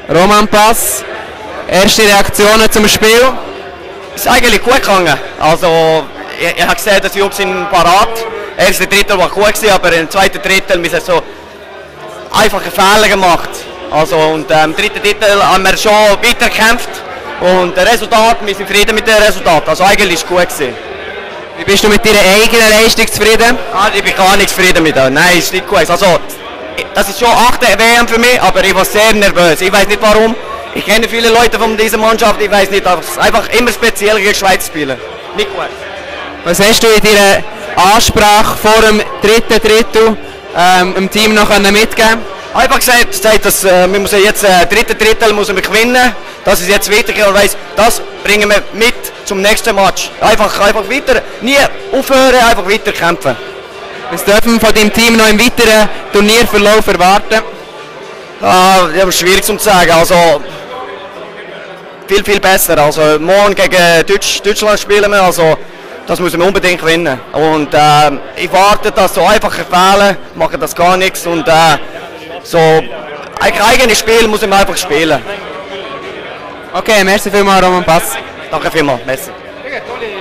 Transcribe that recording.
Roman Pass, erste Reaktionen zum Spiel? Ist eigentlich gut gegangen. Also, ich habe gesehen, dass die Jungs sind parat. Erste Drittel war gut gewesen, aber im zweiten Drittel haben wir so einfache Fehler gemacht. Also, und im dritten Drittel haben wir schon weitergekämpft. Und das Resultat, wir sind zufrieden mit dem Resultat. Also eigentlich ist es gut gewesen. Wie bist du mit deiner eigenen Leistung zufrieden? Ich bin gar nicht zufrieden mit dem. Nein, ist nicht gut. Also, das ist schon 8. WM für mich, aber ich war sehr nervös. Ich weiß nicht warum. Ich kenne viele Leute von dieser Mannschaft, ich weiß nicht, aber es ist einfach immer speziell gegen die Schweiz spielen. Nicht gut. Was hast du in deiner Ansprache vor dem dritten Drittel dem Team noch mitgeben? Einfach gesagt, dass wir müssen jetzt dritten Drittel müssen wir gewinnen, dass es jetzt weitergeht und weiss, das bringen wir mit zum nächsten Match. Einfach weiter, nie aufhören, einfach weiter kämpfen. Was dürfen wir von deinem Team noch im weiteren Turnierverlauf erwarten? Ja, schwierig zu sagen. Also viel besser. Also morgen gegen Deutschland spielen wir, also das müssen wir unbedingt gewinnen. Und ich warte, dass so einfache Fehler machen das gar nichts und so ein eigenes Spiel muss man einfach spielen. Okay, merci vielmals, Roman Pass. Danke vielmals, merci.